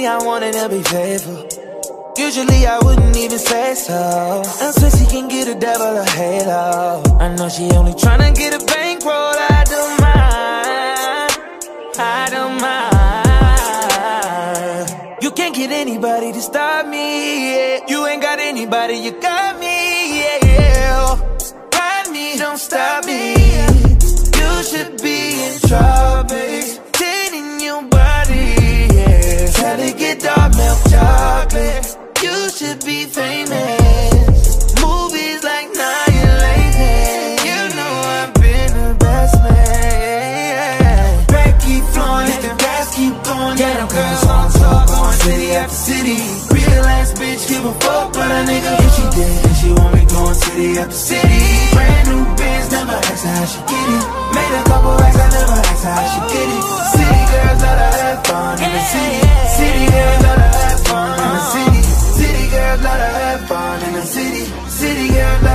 me, I wanted to be faithful. Usually I wouldn't even say so. And since she can get a devil a halo, I know she only tryna get a bankroll. I don't mind, I don't mind. You can't get anybody to stop me, yeah. You ain't got anybody, you got me, yeah. Ride me, don't stop me. You should be in trouble. Dating your body, yeah. Try to get dark milk chocolate. You should be famous. Movies like Annihilation. You know I've been the best man. Back keep flowing, let the gas keep going. Yeah, them girls on top, going city after city. Real ass bitch, give a fuck but a nigga. If she did, she want me going city after city. Brand new Benz, never ask her how she get it. Made a couple racks, I never asked her how she get it. City girls love to have fun in the city. City girls love to have fun in the city. City girls love to have fun in the city. City girls love